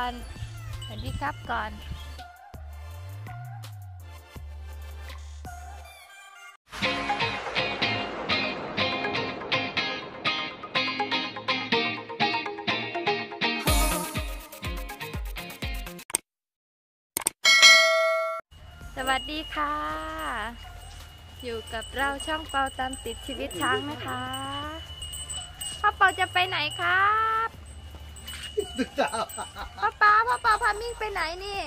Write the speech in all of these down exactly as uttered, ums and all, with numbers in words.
อนสวัสดีครับก่อนสวัสดีค่ะอยู่กับเราช่องเปาตามติดชีวิตช้างนะคะพ่อเปาจะไปไหนครับพ่อเปาพ่อเปาพามิ่งไปไหนนี่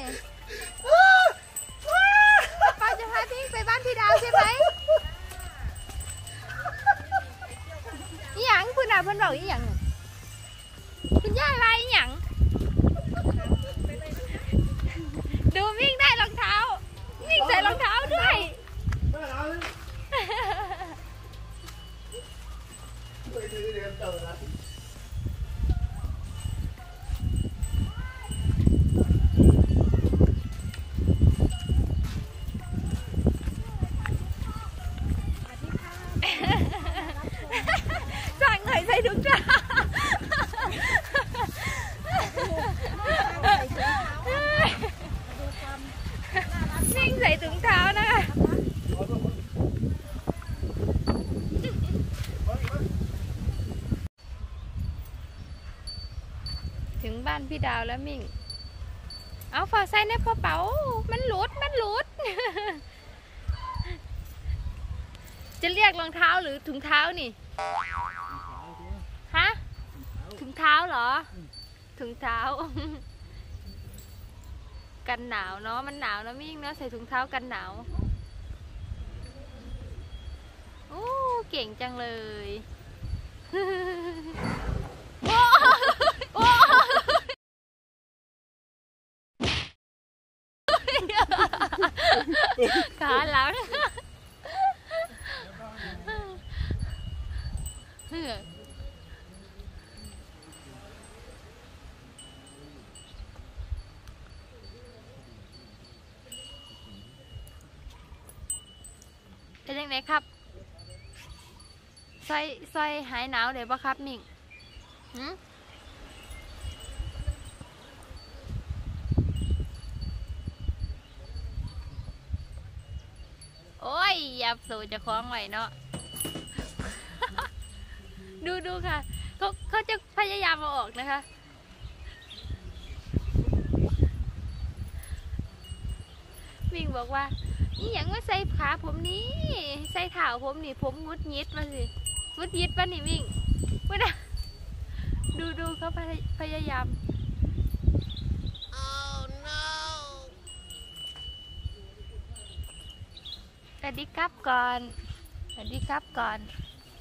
พ่อเปาจะพามิ่งไปบ้านพี่ดาวใช่ไหมอีหยังคุณอาเพิ่นบอกอีหยังคุณย่าอะไรอีหยังดูมิ่งได้รองเท้ามิ่งใส่รองเท้าด้วยสั่งหน่อยใส่ถุงเท้ามิ่งใส่ถุงเท้านะคะถึงบ้านพี่ดาวแล้วมิ่งเอาฝากใส่ในกระเป๋ามันหลุดมันหลุด จะเรียกรองเท้าหรือถุงเท้านี่ฮะถุงเท้าเหรอถุงเท้า กันหนาวเนาะมันหนาวนะมิ่งเนาะใส่ถุงเท้ากันหนาวโอ้เก่งจังเลยโอ้โอ้ขาหลังเป็นยังไงครับซอยซอยหายหนาวเดี๋ยวปะครับมิ่งหืมโอ้ยยับสูจะคล้องไว้เนาะ ดูดูค่ะเขาเขาจะพยายามมาออกนะคะมิ่งบอกว่านี่อย่างว่าใส่ขาผมนี้ใส่เท้าผมนี่ผมงุดยิดมาสิงุดยิดป่ะนี่มิ่งไม่ได้ดูดูเขาพยายาม oh no สวัสดีครับก่อนสวัสดีครับก่อน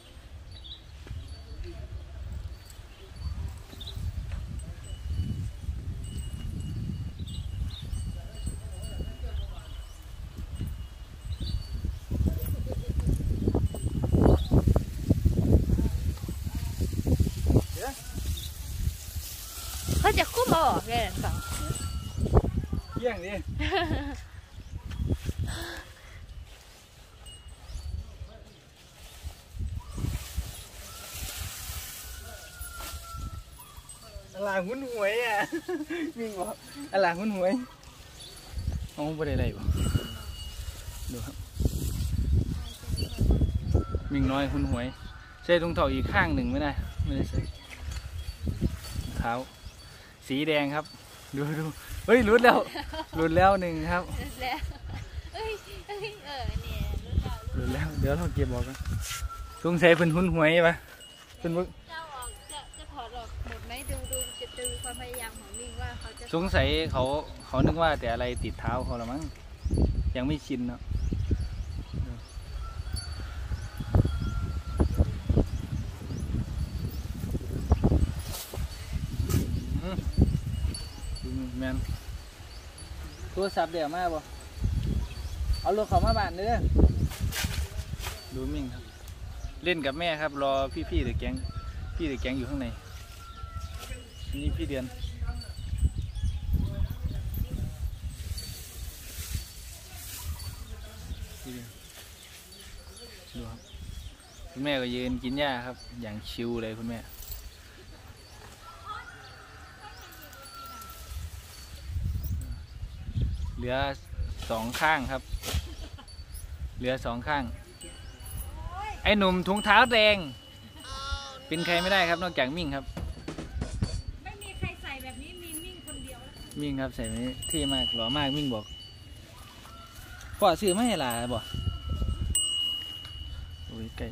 เขาจะคุ้มออกเลยสองเยี่ยงดิอะไรหุ้นหวยอ่ะมิ่งบอกอะไรหุ้นหวยเอาไปได้ไรบ่ดูครับมิ่งน้อยหุ้นหวยใส่ถุงเท้าอีกข้างหนึ่งไม่ได้ไม่ได้ใส่เท้าสีแดงครับดูดูเฮ้ยรุดแล้วรุดแล้วหนึ่งครับรุดแล้วเอ้ยเอ้ยเออเนี่ยรุดแล้วเดี๋ยวเราเก็บบอกกันสงสัยเป็นหุ้นหวยปะเป็นมึกเจ้าออกจะจะถอดออกหมดไหมดูดูจะดูความพยายามของมิ่งว่าเขาจะสงสัยเขาเขานึกว่าแต่อะไรติดเท้าเขาละมั้งยังไม่ชินเนาะแมนตัวสับเดี๋ยวมาบ่เอารถเขามาบ้านเด้อดูมิ่งครับเล่นกับแม่ครับรอพี่ๆเด็กแก๊งพี่เด็กแก๊งอยู่ข้างในนี่พี่เดือนดูครับคุณแม่ก็ยืนกินหญ้าครับอย่างชิลเลยคุณแม่เหลือสองข้างครับเหลือสองข้างไอ้หนุ่มถุงเท้าแดงเป็นใครไม่ได้ครับนอกจากมิ่งครับไม่มีใครใส่แบบนี้มีมิ่งคนเดียวแล้วมิ่งครับใส่แบบนี้เท่มากหล่อมากมิ่งบอกพ่อซื้อไม่ให้หลาบอกโอ้ยไก่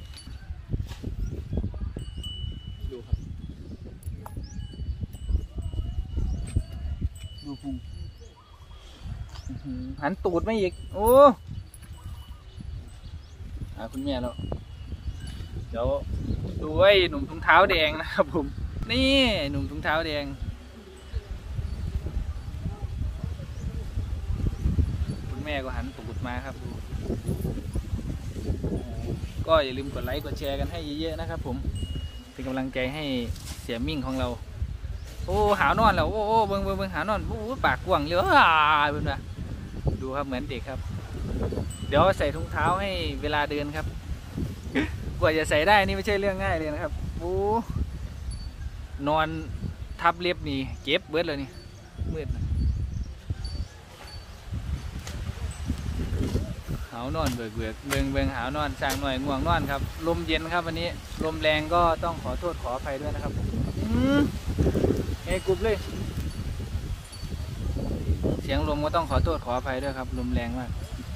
ดูครับดูพุงหันตูดไม่อีกโอ้หาคุณแม่แล้วเดี๋ยวดูไอ้หนุ่มถุงเท้าแดงนะครับผมนี่หนุ่มถุงเท้าแดงคุณแม่ก็หันตูดมาครับดูก็อย่าลืมกดไลค์กดแชร์กันให้เยอะๆนะครับผมเป็นกำลังใจให้เสียมิ่งของเราโอ้หาวนอนแล้วโอ้โอ้เบิ้งเบิ้งเบิ้งหาวนอนโอ้ปากกว้างเลยอ่าเบิ้งนะดูครับเหมือนเด็กครับเดี๋ยวใส่ถุงเท้าให้เวลาเดินครับกว่าจะใส่ได้นี่ไม่ใช่เรื่องง่ายเลยนะครับโอ้นอนทับเล็บนี่เจ็บเบิดเลยนี่มืดหาวนอนเบิกเบิกเบิงเบิงหาวนอนสร้างหน่อยง่วงนอนครับลมเย็นครับวันนี้ลมแรงก็ต้องขอโทษขออภัยด้วยนะครับเอ้กรุบเลยเสียงลมก็ต้องขอโทษขออภัยด้วยครับลมแรงมาก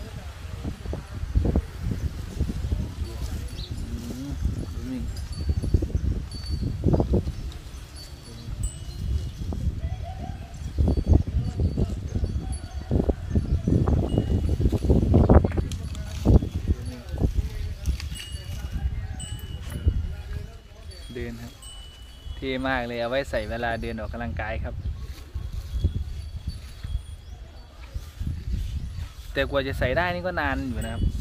เดินครับเท่มากเลยเอาไว้ใส่เวลาเดินออกกำลังกายครับแต่กว่าจะใส่ได้นี่ก็นานอยู่นะครับ